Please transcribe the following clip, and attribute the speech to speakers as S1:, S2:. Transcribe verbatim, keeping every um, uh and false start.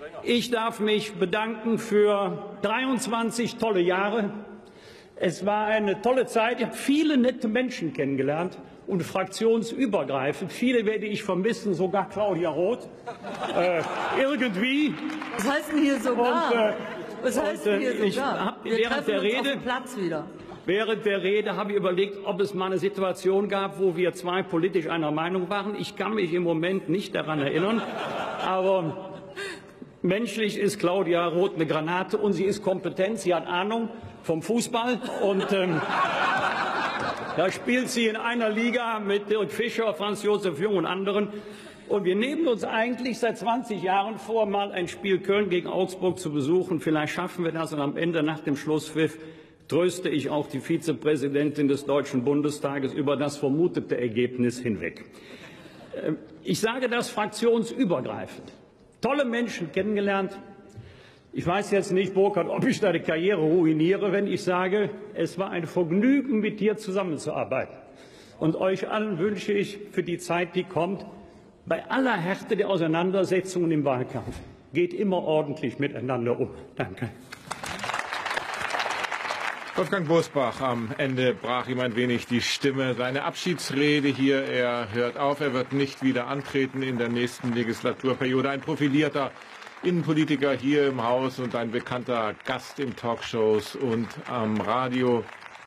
S1: Ich darf mich bedanken für dreiundzwanzig tolle Jahre. Es war eine tolle Zeit. Ich habe viele nette Menschen kennengelernt und fraktionsübergreifend. Viele werde ich vermissen, sogar Claudia Roth. Äh, irgendwie.
S2: Was heißt denn hier sogar? Und, äh, Was heißt denn hier
S1: und, äh, ich
S2: sogar?
S1: hab,
S2: Wir
S1: während
S2: treffen
S1: der
S2: uns
S1: Rede,
S2: auf dem Platz wieder.
S1: Während der Rede habe ich überlegt, ob es mal eine Situation gab, wo wir zwei politisch einer Meinung waren. Ich kann mich im Moment nicht daran erinnern. Aber menschlich ist Claudia Roth eine Granate und sie ist kompetent. Sie hat Ahnung vom Fußball. Und ähm, da spielt sie in einer Liga mit Dirk Fischer, Franz Josef Jung und anderen. Und wir nehmen uns eigentlich seit zwanzig Jahren vor, mal ein Spiel Köln gegen Augsburg zu besuchen. Vielleicht schaffen wir das und am Ende nach dem Schlusspfiff tröste ich auch die Vizepräsidentin des Deutschen Bundestages über das vermutete Ergebnis hinweg. Ich sage das fraktionsübergreifend. Tolle Menschen kennengelernt. Ich weiß jetzt nicht, Burkhard, ob ich deine Karriere ruiniere, wenn ich sage, es war ein Vergnügen, mit dir zusammenzuarbeiten. Und euch allen wünsche ich für die Zeit, die kommt, bei aller Härte der Auseinandersetzungen im Wahlkampf, geht immer ordentlich miteinander um. Danke.
S3: Wolfgang Bosbach, am Ende brach ihm ein wenig die Stimme. Seine Abschiedsrede hier, er hört auf, er wird nicht wieder antreten in der nächsten Legislaturperiode. Ein profilierter Innenpolitiker hier im Haus und ein bekannter Gast in Talkshows und am Radio.